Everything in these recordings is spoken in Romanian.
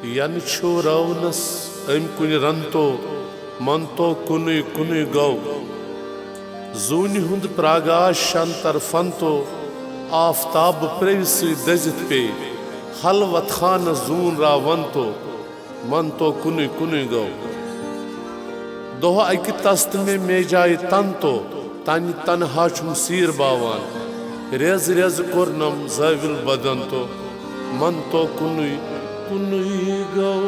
Yan Chev Ravnes am kuni ranto manto kunui kunui gau Zuni hund pragash antar fanto Aftab previsu dezit pe Halvat khana zun ravanto Manto kunui kunui gau Doha aikitast me mejai tanto Tani tanha chum sir bawan Rez rez kornam zavil badanto Manto kunui kunui gau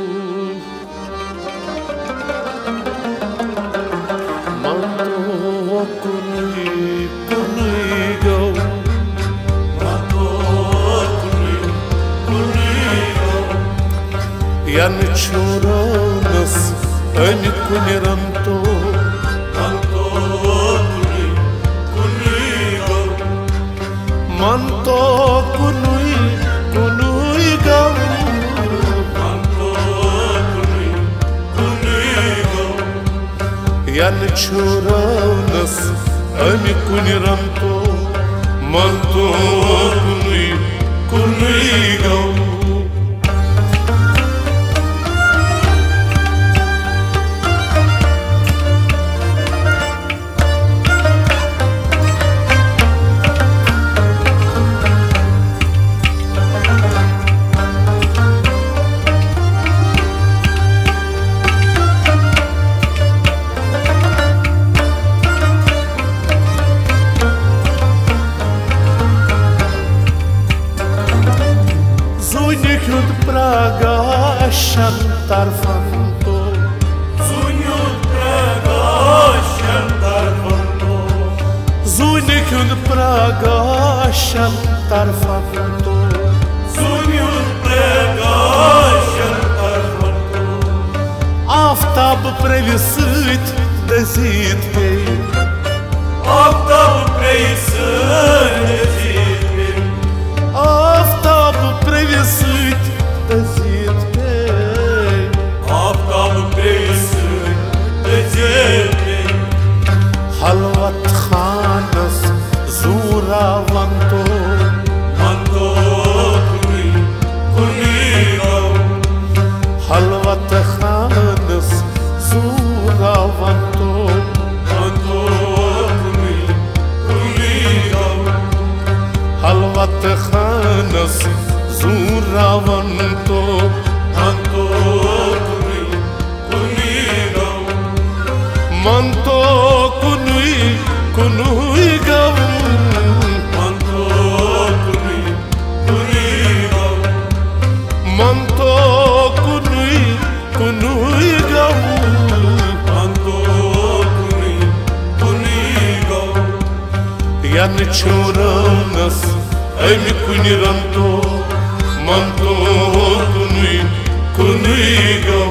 Manto kunui kunui gau Manto kunui kunui gau Yan Chev Ravnes am kuni ranto Manto kunui kunui gau Manto kunui kunui gau Yan Chev Ravnes am kuni ranto manto kunui kunui gau Pragashan tarfanto Zunyut pragashan tarfanto Zunyut pragashan tarfanto Zunyut pragashan tarfanto Aftab previsit dezit pe Aftab previsit dezit pe Aftab previsit dezit pe Aftab previsit dezit pe Halvat khanas zura vanto Manto kunui kunui gau Halvat khanas zura vanto Manto kunui kunui gau Halvat khanas zura vanto Manto kunui kunui gau Manto kunui kunui gau Manto kunui kunui gau Manto kunui kunui gau Manto kunui kunui gau Yan Chev Ravnes am kuni ranto manto kunui kunui gau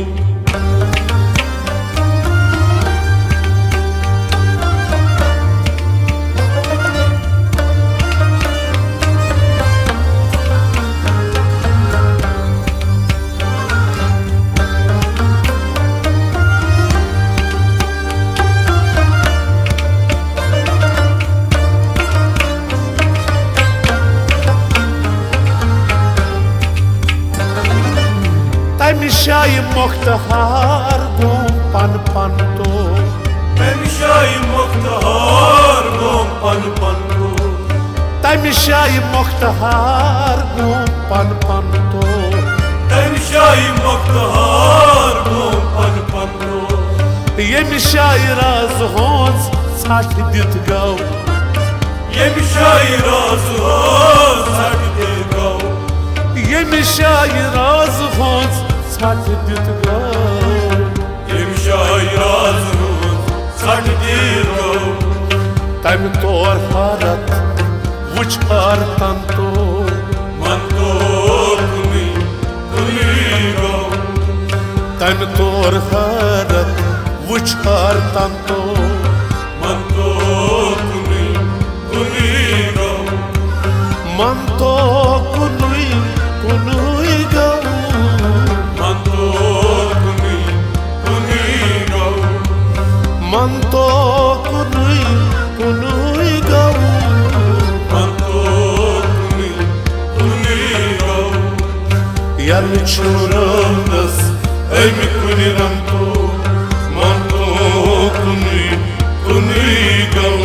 Mishai Mokhtar gom pan panto Mishai Mokhtar gom pan panto Mishai Mokhtar gom pan panto Mishai Mokhtar gom pan panto Ye Mishai raz hons sat dit gau Ye Mishai raz hons sat dit gau Ye Mishai raz hons sat dit gau Ye Mishai raz hons sat dit gau Tam tor harat vuch har tanto Manto kunui kunui gau Tam tor harat vuch har tanto Manto kunui kunui gau Manto kunui kunui gau Manto kunui kunui gau Manto kunui kunui gau Manto kunui kunui gau Yan Yan Chev Ravnes Em kuni ranto manto kuni gau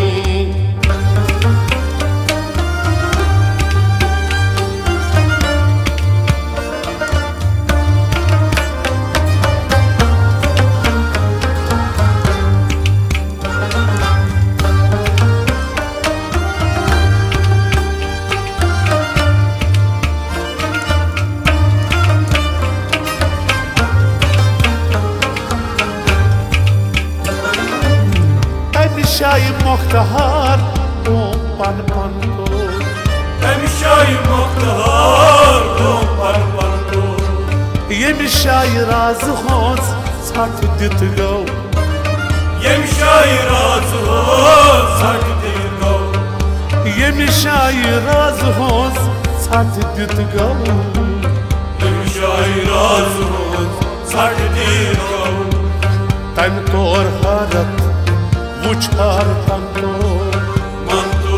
Shai Mokhtar Om Pan Pan Ko Em Shai Mokhtar Om Pan Pan Ko Yem Shai Raz Khons Sat dit go Yem Shai Raz Khons Sat dit go Yem Shai Raz Khons Sat dit go Yem Shai Raz Khons Sat dit go Tan tor harat Vuchar tanto manto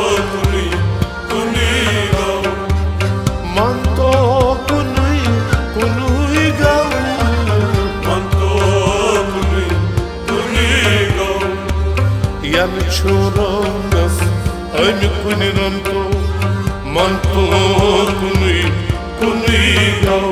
kuni gau manto kuni gau manto kuni gau Yan Chev Ravnes Em kuni ranto manto kuni gau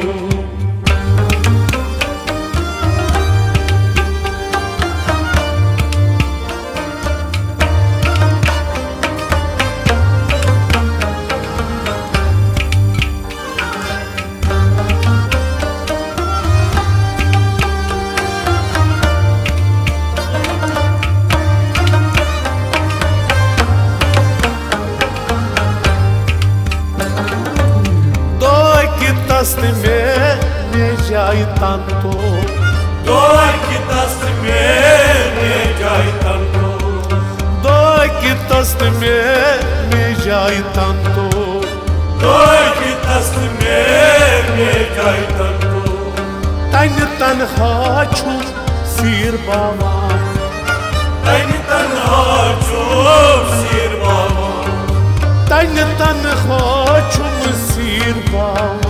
Dast me jai tanto Doi ki dast me jai tanto Doi ki dast me jai tanto Doi ki dast me jai tanto Tanha chum sir baba Tanha chum sir baba Tanha chum sir baba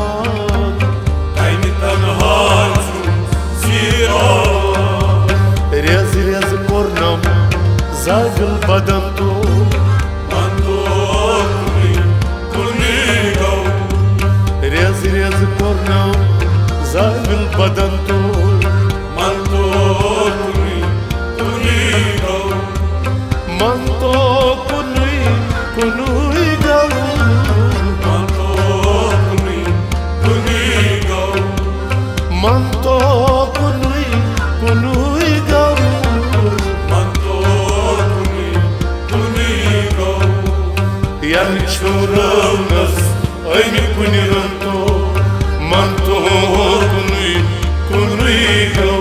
Rez rez kornam zagil badan to manto kuni gau Rez rez kornam zagil badan to manto kuni gau manto kuni gau manto kuni gau manto kuni gau manto kuni gau Yan Chev Ravnes Em kuni ranto manto kuni gau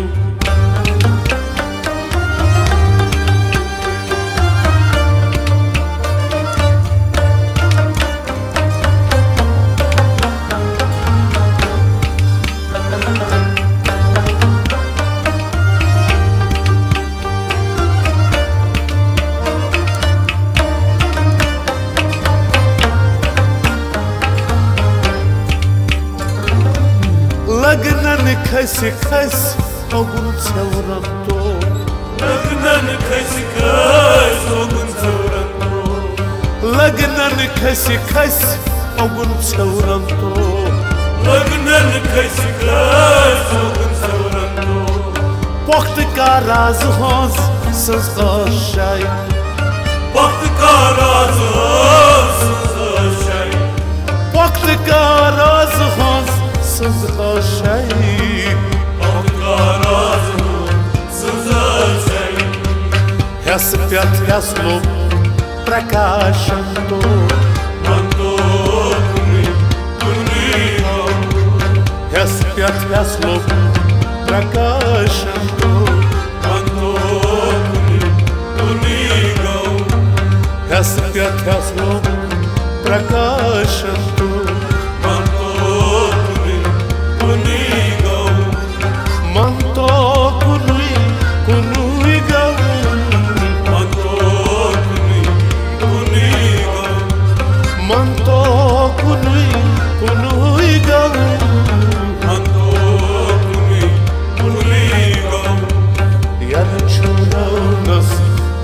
Lagnan khasi khas ogun Chev Ranto Lagnan khasi khas ogun Chev Ranto Lagnan khasi khas ogun Chev Ranto Lagnan khasi khas ogun Chev Ranto Waqt ka raz khons siz qashay Waqt ka raz khons siz qashay Waqt ka raz khons siz qashay Waqt ka raz khons siz qashay Haspyat haslo prakashanto manto kuni gau Haspyat haslo prakashanto manto kuni gau Haspyat haslo prakashanto manto kuni gau manto kuni gau manto kuni gau manto kuni gau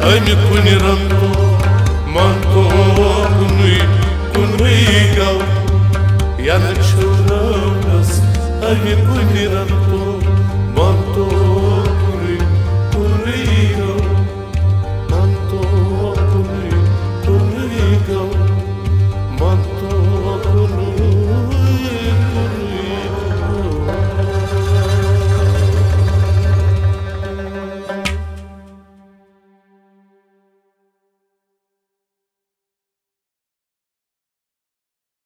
ami kuni ranto manto kunui gau yan Chev Ravnes ami kuni ranto